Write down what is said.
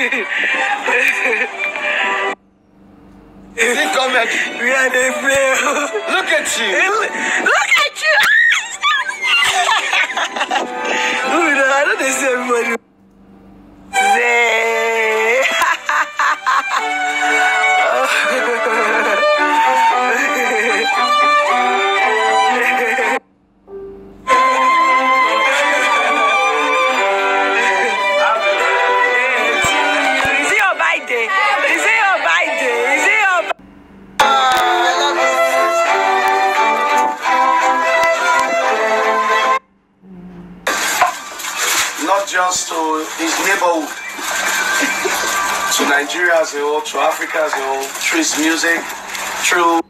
Comedy. We are the play. Look at you. Look at you. Oh, no, I don't see everybody. Not just to his neighborhood, to Nigeria as a whole, to Africa as a whole, through his music, through